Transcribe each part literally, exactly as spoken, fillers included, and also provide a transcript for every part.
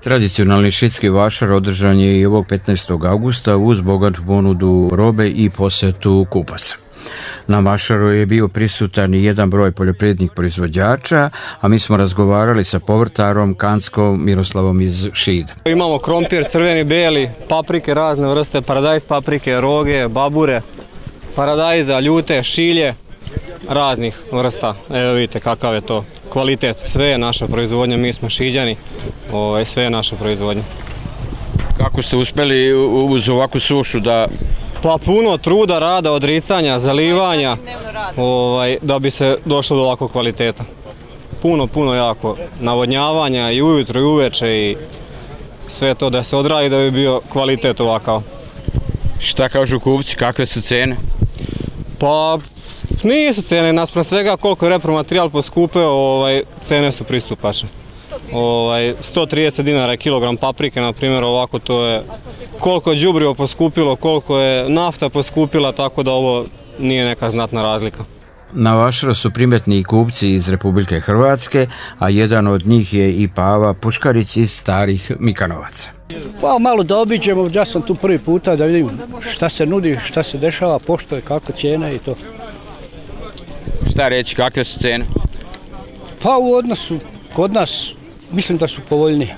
Tradicionalni šidski vašar održan je i ovog petnaestog augusta uz bogatu ponudu robe i posetu kupaca. Na vašaru je bio prisutan i jedan broj poljoprivrednih proizvođača, a mi smo razgovarali sa povrtarom Kanskom Miroslavom iz Šida. Imamo krompir, crveni, bijeli, paprike razne vrste, paradajz paprike, roge, babure, paradajza, ljute, šilje, raznih vrsta. Evo vidite kakav je to kvalitet. Sve je naša proizvodnja, mi smo Šiđani, ovaj, sve je naša proizvodnja. Kako ste uspjeli uz ovakvu sušu da... Pa puno truda, rada, odricanja, zalivanja, ovaj, da bi se došlo do ovakvog kvaliteta. Puno, puno jako navodnjavanja i ujutro i uveče i sve to da se odradi da bi bio kvalitet ovakav. Šta kažu kupci, kakve su cene? Pa nisu cene, naspram svega koliko je repromaterijal poskupeo, ovaj, cene su pristupačne. Ovaj, sto trideset dinara je kilogram paprike, na primjer, ovako to je koliko je đubrivo poskupilo, koliko je nafta poskupila, tako da ovo nije neka znatna razlika. Na vašaru su primetni i kupci iz Republike Hrvatske, a jedan od njih je i Pava Puškarić iz Starih Mikanovaca. Pa malo da obiđemo, ja sam tu prvi puta da vidim šta se nudi, šta se dešava, pošto je, kako cijene i to. Šta reći, kakve su cene? Pa u odnosu kod nas mislim da su povoljnije.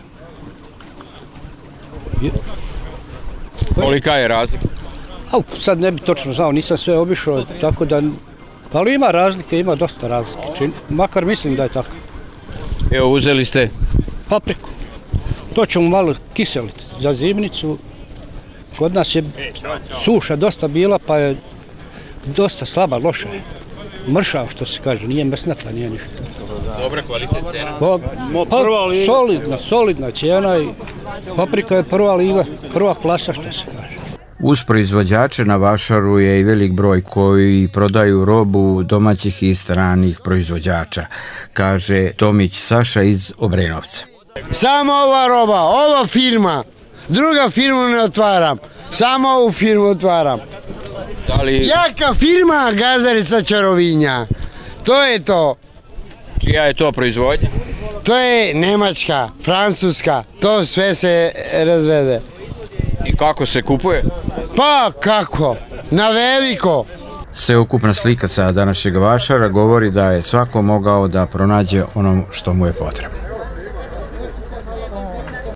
Kolika je razlika? A, sad ne bi točno znao, nisam sve obišao, tako da... Ali ima razlike, ima dosta razlike, makar mislim da je tako. Evo, uzeli ste? Papriku. To ćemo malo kiseliti za zimnicu. Kod nas je suša dosta bila, pa je dosta slaba, loša je. Mršava, što se kaže, nije mesnata, nije ništa. Dobra kvalitet cena? Pa, pa solidna, solidna cijena i paprika je prva liga, prva klasa, što se kaže. Uz proizvođače na vašaru je i velik broj koji prodaju robu domaćih i stranih proizvođača, kaže Tomić Saša iz Obrenovca. Samo ova roba, ova firma, druga firmu ne otvaram, samo ovu firmu otvaram. Li... Jaka firma Gazarica Čarovinja, to je to. Čija je to proizvodnja? To je Nemačka, Francuska, to sve se razvede. I kako se kupuje? Pa kako, na veliko. Sveukupna slika sa današnjeg vašara govori da je svako mogao da pronađe ono što mu je potrebno.